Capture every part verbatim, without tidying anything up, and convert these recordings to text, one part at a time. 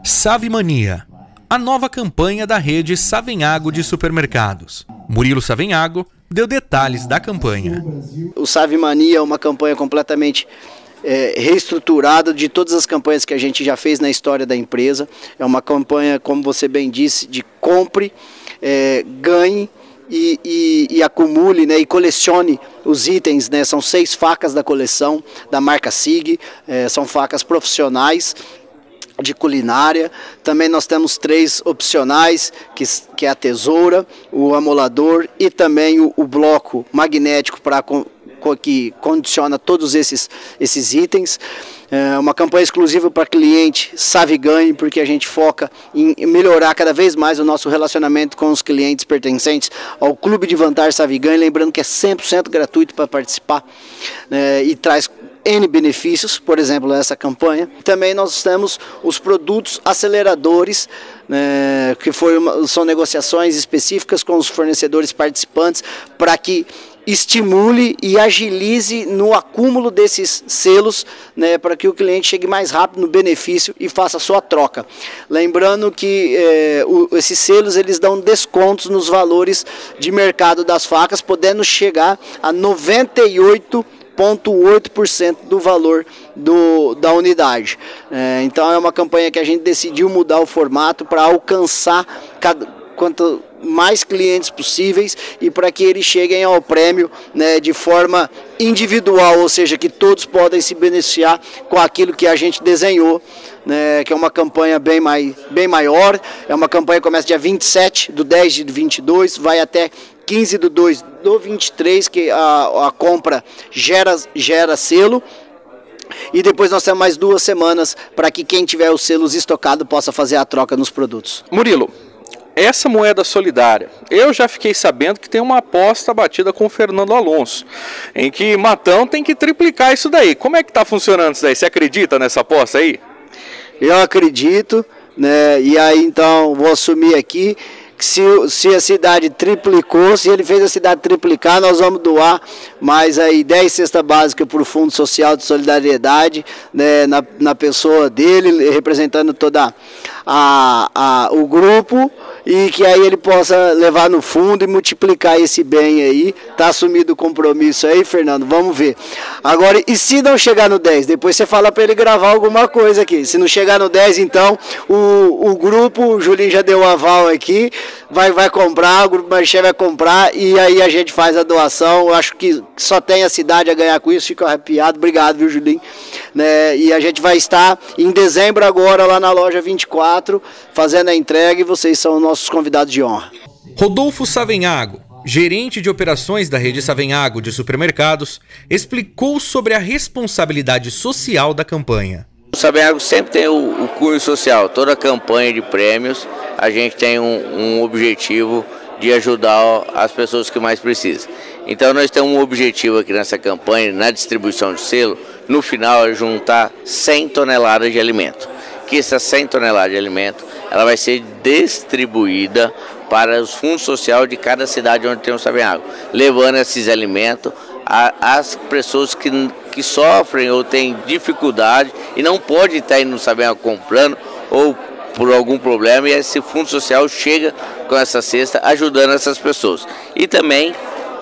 Savimania, a nova campanha da rede Savenhago de supermercados. Murilo Savenhago deu detalhes da campanha. O Savimania é uma campanha completamente é, reestruturada de todas as campanhas que a gente já fez na história da empresa. É uma campanha, como você bem disse, de compre, é, ganhe e, e, e acumule, né, e colecione os itens, né? São seis facas da coleção da marca SIG, é, são facas profissionais de culinária. Também nós temos três opcionais, que, que é a tesoura, o amolador e também o, o bloco magnético para que condiciona todos esses, esses itens. É uma campanha exclusiva para cliente Saviganhe, porque a gente foca em melhorar cada vez mais o nosso relacionamento com os clientes pertencentes ao Clube de Vantagem Saviganhe, lembrando que é cem por cento gratuito para participar, né, e traz N benefícios, por exemplo, essa campanha. Também nós temos os produtos aceleradores, né, que foi uma, são negociações específicas com os fornecedores participantes para que estimule e agilize no acúmulo desses selos, né, para que o cliente chegue mais rápido no benefício e faça a sua troca. Lembrando que é, o, esses selos eles dão descontos nos valores de mercado das facas, podendo chegar a noventa e oito vírgula oito por cento do valor do, da unidade. É, então é uma campanha que a gente decidiu mudar o formato para alcançar cada, quanto mais clientes possíveis e para que eles cheguem ao prêmio, né, de forma individual, ou seja, que todos podem se beneficiar com aquilo que a gente desenhou, né, que é uma campanha bem, mai, bem maior. É uma campanha que começa dia vinte e sete do dez de vinte e dois, vai até quinze do dois do vinte e três, que a, a compra gera, gera selo. E depois nós temos mais duas semanas para que quem tiver os selos estocados possa fazer a troca nos produtos. Murilo, essa moeda solidária, eu já fiquei sabendo que tem uma aposta batida com o Fernando Alonso, em que Matão tem que triplicar isso daí. Como é que está funcionando isso daí? Você acredita nessa aposta aí? Eu acredito, né? E aí então vou assumir aqui que se, se a cidade triplicou, se ele fez a cidade triplicar, nós vamos doar mais aí dez cestas básicas para o Fundo Social de Solidariedade, né, na, na pessoa dele, representando toda a, a, o grupo, e que aí ele possa levar no fundo e multiplicar esse bem aí. Tá assumido o compromisso aí, Fernando, vamos ver. Agora, e se não chegar no dez? Depois você fala para ele gravar alguma coisa aqui. Se não chegar no dez, então, o, o grupo, o Julinho já deu o aval aqui, vai, vai comprar, o Grupo Marché vai comprar, e aí a gente faz a doação. Eu acho que só tem a cidade a ganhar com isso, fico arrepiado. Obrigado, viu, Julinho? Né? E a gente vai estar em dezembro agora lá na loja vinte e quatro, fazendo a entrega, e vocês são nossos convidados de honra. Rodolfo Savenhago, gerente de operações da rede Savenhago de supermercados, explicou sobre a responsabilidade social da campanha. O Savenhago sempre tem o, o cunho social. Toda campanha de prêmios, a gente tem um, um objetivo de ajudar as pessoas que mais precisam. Então nós temos um objetivo aqui nessa campanha, na distribuição de selo, no final é juntar cem toneladas de alimento. Que essas cem toneladas de alimento, ela vai ser distribuída para os fundos sociais de cada cidade onde tem um Savenhago, levando esses alimentos às pessoas que, que sofrem ou têm dificuldade e não podem estar indo no Savenhago comprando ou por algum problema, e esse fundo social chega com essa cesta ajudando essas pessoas. E também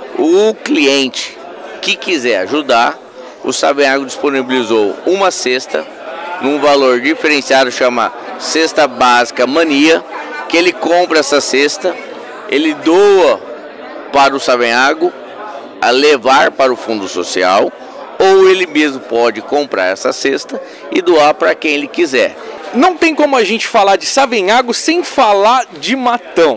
o cliente que quiser ajudar, o Savenhago disponibilizou uma cesta num valor diferenciado, chama Cesta Básica Mania, que ele compra essa cesta, ele doa para o Savenhago a levar para o Fundo Social, ou ele mesmo pode comprar essa cesta e doar para quem ele quiser. Não tem como a gente falar de Savenhago sem falar de Matão.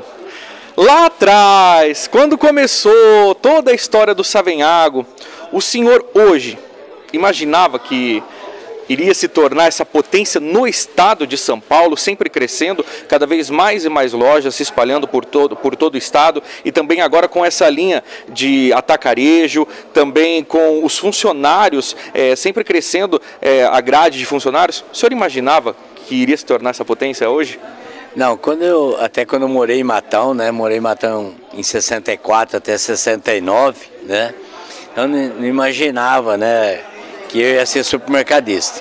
Lá atrás, quando começou toda a história do Savenhago, o senhor hoje imaginava que iria se tornar essa potência no estado de São Paulo, sempre crescendo, cada vez mais e mais lojas se espalhando por todo, por todo o estado, e também agora com essa linha de atacarejo, também com os funcionários, é, sempre crescendo é, a grade de funcionários. O senhor imaginava que iria se tornar essa potência hoje? Não, quando eu, até quando eu morei em Matão, né, morei em Matão em sessenta e quatro até sessenta e nove, né, eu não imaginava, né, que eu ia ser supermercadista.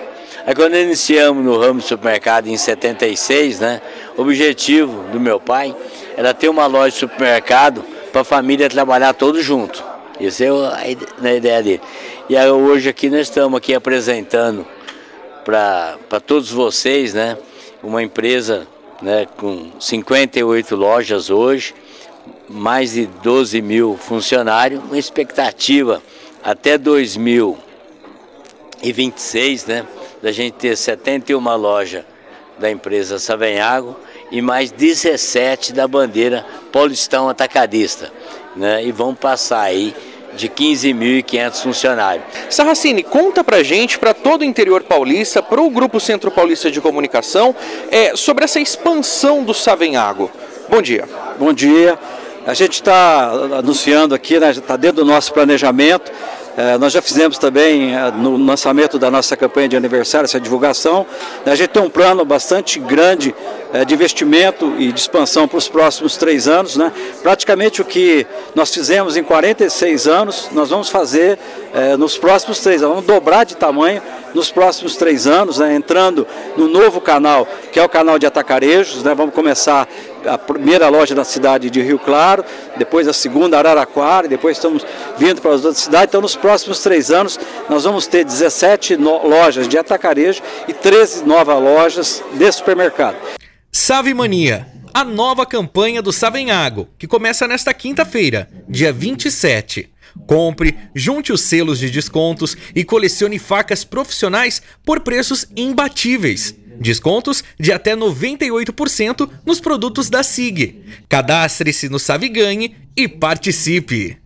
Aí quando iniciamos no ramo de supermercado em setenta e seis, né, o objetivo do meu pai era ter uma loja de supermercado para a família trabalhar todos junto. Essa é a ideia dele. E aí, hoje aqui nós estamos aqui apresentando para todos vocês, né, uma empresa, né, com cinquenta e oito lojas hoje, mais de doze mil funcionários, uma expectativa até dois mil e vinte e seis, né, da gente ter setenta e uma lojas da empresa Savenhago e mais dezessete da bandeira Paulistão Atacadista, né, e vão passar aí de quinze mil e quinhentos funcionários. Sarracini, conta pra gente, para todo o interior paulista, para o Grupo Centro Paulista de Comunicação, é, sobre essa expansão do Savenhago. Bom dia. Bom dia. A gente está anunciando aqui, né, está dentro do nosso planejamento. É, nós já fizemos também é, no lançamento da nossa campanha de aniversário, essa divulgação. A gente tem um plano bastante grande é, de investimento e de expansão para os próximos três anos. Né? Praticamente o que nós fizemos em quarenta e seis anos, nós vamos fazer é, nos próximos três anos. Vamos dobrar de tamanho nos próximos três anos, né? Entrando no novo canal, que é o canal de atacarejos. Né? Vamos começar a primeira loja na cidade de Rio Claro, depois a segunda Araraquara, e depois estamos vindo para as outras cidades. Então, nos próximos três anos, nós vamos ter dezessete no lojas de atacarejo e treze novas lojas de supermercado. Savemania, a nova campanha do Savenhago, que começa nesta quinta-feira, dia vinte e sete. Compre, junte os selos de descontos e colecione facas profissionais por preços imbatíveis. Descontos de até noventa e oito por cento nos produtos da S I G. Cadastre-se no Saveganhe e participe!